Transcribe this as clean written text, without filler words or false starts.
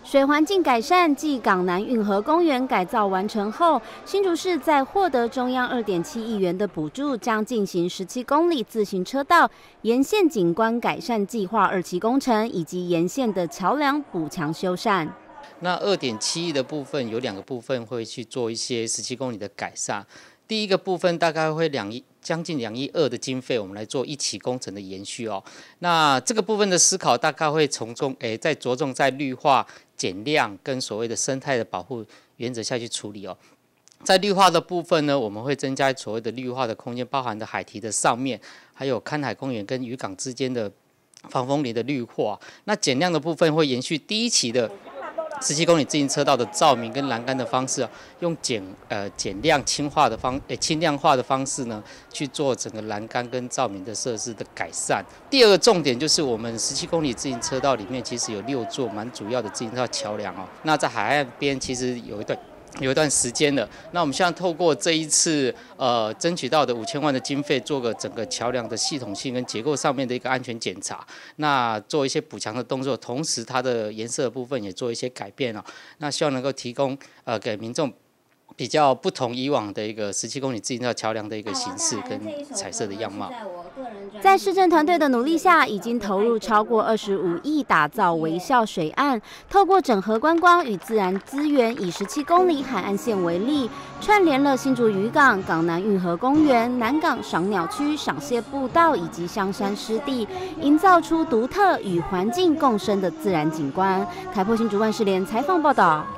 水环境改善暨港南运河公园改造完成后，新竹市在获得中央2.7亿元的补助，将进行17公里自行车道沿线景观改善计划2期工程，以及沿线的桥梁补强修缮。 那2.7亿的部分有2个部分会去做一些17公里的改善。第一个部分大概会将近2.2亿的经费，我们来做1期工程的延续哦。那这个部分的思考大概会在着重在绿化、减量跟所谓的生态的保护原则下去处理哦。在绿化的部分呢，我们会增加所谓的绿化的空间，包含的海堤的上面，还有看海公园跟渔港之间的防风林的绿化。那减量的部分会延续第1期的17公里自行车道的照明跟栏杆的方式，用减量轻量化的方式呢，去做整个栏杆跟照明的设施的改善。第二个重点就是我们17公里自行车道里面其实有6座蛮主要的自行车桥梁哦。那在海岸边其实有一段时间了，那我们现在透过这一次争取到的5000万的经费，做个整个桥梁的系统性跟结构上面的一个安全检查，那做一些补强的动作，同时它的颜色的部分也做一些改变哦。那希望能够提供给民众比较不同以往的一个17公里自行车桥梁的一个形式跟彩色的样貌。 在市政团队的努力下，已经投入超过25亿打造微笑水岸。透过整合观光与自然资源，以17公里海岸线为例，串联了新竹渔港、港南运河公园、南港赏鸟区、赏蟹步道以及香山湿地，营造出独特与环境共生的自然景观。凯擘新竹万士连采访报道。